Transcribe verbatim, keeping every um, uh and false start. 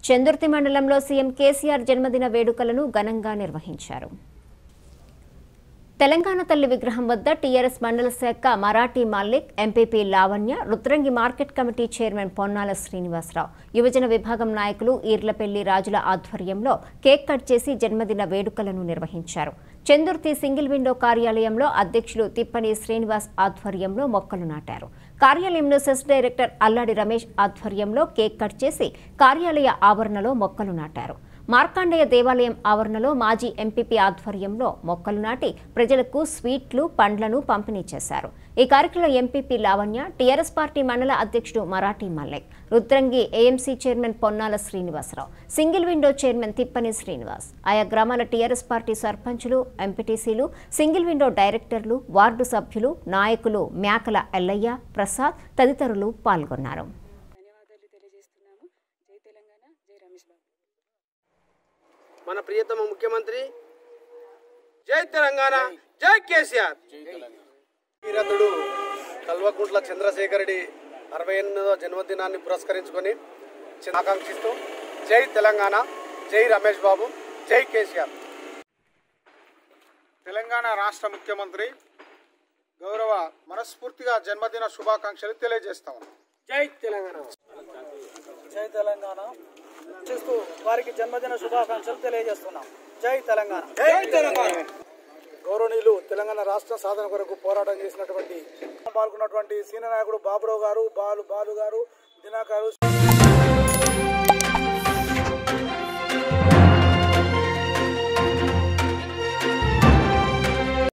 చందుర్తి మండలంలో సీఎం కేసీఆర్ జన్మదిన వేడుకలను ఘనంగా నిర్వహించారు. తెలంగాణ తల్లి విగ్రహం వద్ద టీఆర్ఎస్ మండల శాఖ Marathi Malik, MPP Lavanya, Rudrangi market committee chairman Ponnala Srinivasarao, యువజన విభాగం నాయకులు ఈర్లపెల్లి రాజుల ఆధ్వర్యంలో కేక్ కట్ చేసి జన్మదిన వేడుకలను నిర్వహించారు. చందుర్తి సింగిల్ విండో కార్యాలయంలో అధ్యక్షులు తిప్పని శ్రీనివాస్ ఆధ్వర్యంలో మొక్కలు నాటారు. కార్యాలయంలో సెస్ డైరెక్టర్ అల్లాడి రమేష్ ఆధ్వర్యంలో కేక్ కట్ చేసి కార్యాలయ ఆవరణలో మొక్కలు నాటారు. మార్కాండేయ దేవాలయం ఆవరణలో మాజీ ఎంపీపీ ఆధ్వర్యంలో మొక్కలు నాటి ప్రజలకు స్వీట్లు, పండ్లను పంపిణీ చేశారు. ఈ కార్యక్రమంలో ఎంపీపీ లావణ్య, టీఆర్ఎస్ పార్టీ మండల అధ్యక్షుడు Marathi Mallek, Rudrangi AMC chairman Ponnala Srinivasarao, single window chairman Tippani Srinivas, ఆయా గ్రామాల టీఆర్ఎస్ పార్టీ సర్పంచులు, ఎంపీటీసీలు, సింగిల్ విండో డైరెక్టర్లు, వార్డు సభ్యులు, నాయకులు మేకల ఎల్లయ్య, ప్రసాద్ తదితరులు పాల్గొన్నారు. మన ప్రియతమ ముఖ్యమంత్రి జై తెలంగాణ, జై కేసీఆర్. వీరతుడు కల్వకుంట్ల చంద్రశేఖర్ రెడ్డి అరవై ఎనిమిదవ జన్మదినాన్ని పురస్కరించుకొని ఆకాంక్షిస్తూ జై తెలంగాణ, జై రమేష్ బాబు, జై కేసీఆర్. తెలంగాణ రాష్ట్ర ముఖ్యమంత్రి గౌరవ మనస్ఫూర్తిగా జన్మదిన శుభాకాంక్షలు తెలియజేస్తాం. జై తెలంగాణ, జై తెలంగాణ చేస్తూ వారికి జన్మదిన శుభాకాంక్షలు తెలియజేస్తున్నాం. జై తెలంగాణ, జై తెలంగాణ. గౌరవనీయులు తెలంగాణ రాష్ట్ర సాధన కొరకు పోరాటం చేసినటువంటి పాల్గొన్నటువంటి సీనియర్ నాయకుడు బాబురావు గారు, బాలు బాలు గారు, దినాకారు